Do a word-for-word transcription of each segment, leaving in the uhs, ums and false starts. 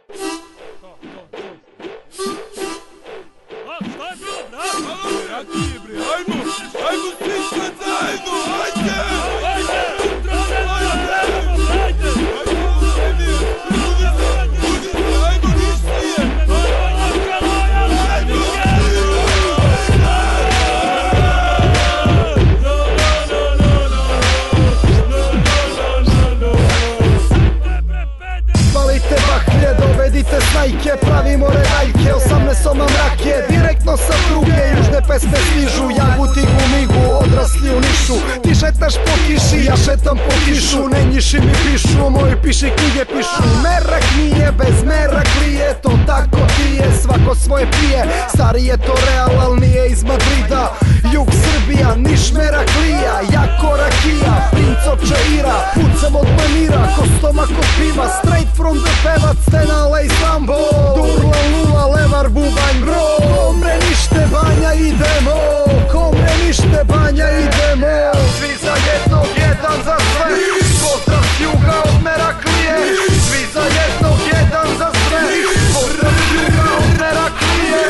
Dovedite snajke, pravimo redaljke, osamnaest soma mrake, direktno sa pruge, južne pesme stižu, jaguti gumigu, odrasli u Nišu. Ti šetaš po kiši, ja šetam po kišu, ne njiši mi pišu, moji piši knjige pišu. Merak nije bez meraklije, to tako ti je, svako svoje pije. Stari je to real, al nije iz Madrida, jug Srbija, Niš Meraklija, jako rakija, princ od Čaira, pucam od manira, ko stomak od piva, straight from the pevac, Stenala i Sambo, Durla, Lula, Levar, Bubanj, bro. Komre nište banja idemo, komre nište banja idemo, svi za jednog, jedan za sve, pozdrav s juga od Meraklije, svi za jednog, jedan za sve, pozdrav s juga od Meraklije.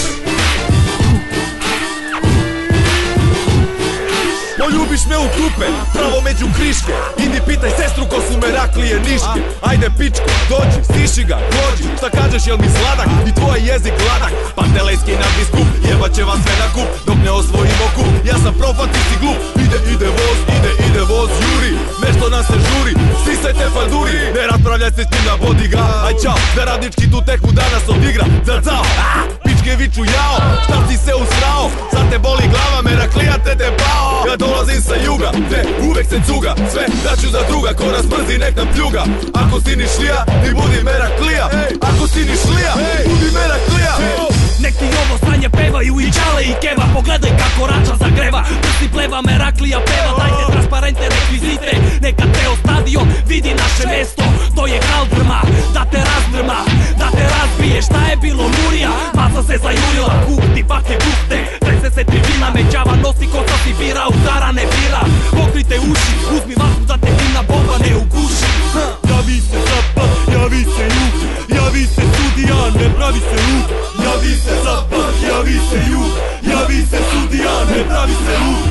Poljubiš me u tupe, pravo među kriške, idi pitaj sestru ko su Meraklije niške. Ajde pičko, dođi, stiši ga, dođi, šta kažeš jel mi sladak i tvoj jezik gladak. Pantelejski nadbiskup, jebat će vas sve na kup, dok ne osvojimo kup. Ja sam profat, ti si glup, ide, ide voz, ide, ide voz, juri, nešto nas se žuri, stisaj te falduri, ne raspravljaj se s njim na bodiga. Aj čao, da radnički tu teku danas odigra, zrcao, pičke viču jao, šta si se usrao, sad te boli glava, Meraklija te te pao. Ja dolazim sa juga, te uvek se cuga, sve daću za druga, ko nas mrzi nek nam pljuga. Ako si nišlija, ti budi Meraklija, ako si nišlija, budi Meraklija. Nek ti ovo sranje pevaju i Čale i Keva, pogledaj kako Rača zagreva, prsti pleva, Meraklija peva. Dajte transparentne rekvizite, neka ceo stadion vidi naše mesto. To je kaldrma, da te razdrma, da te razbije. Šta je bilo Murija, maca se zajurila, kukti vake bukte, trese se tribina, međava nosi kosa si bira, udara ne bira. Pokrite uši, uzmi vatru da te dimna bomba ne uguši. Javi se zapad, javi se jug, javi se sudija, ne pravi se luk. Javi se zapad, javi se jug, javi se sudija, ne pravi se luk.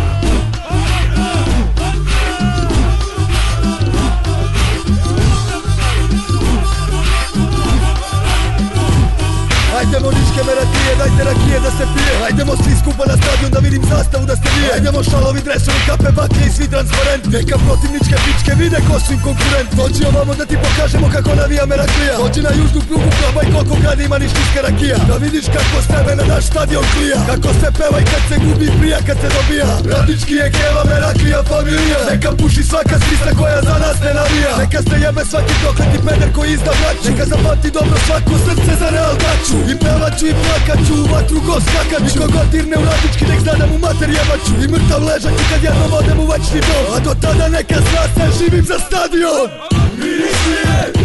Ajdemo niške Meraklije, dajte rakije da se pije. Ajdemo svi skupa na stadion da vidim zastavu da ste vi. Ajdemo šalovi, dresovi, kape, baklje i svi transparent. Neka protivničke pičke vide ko su im konkurent. Dođi ovamo da ti pokažemo kako navija Meraklija. Dođi na južnu prugu, probaj koliko grada ima ništinska rakija. Da vidiš kako sebe na naš stadion klija, kako se peva i kad se gubi, prija kad se dobija. Radnički je Keva, Meraklija familija. Neka puši svaka strista koja za nas ne navija. Neka se jebe svaki prokleti peder koji izda braću. Neka zapamti dobro svako srce za Real daću. I pevaću i plakaću, u vatru go skakaću. Niko god dirne u radnički nek zna da mu mater jebaću. I mrtav ležaću kad jednom odem u večni dom. A do tada neka zna se živim za stadion. Mi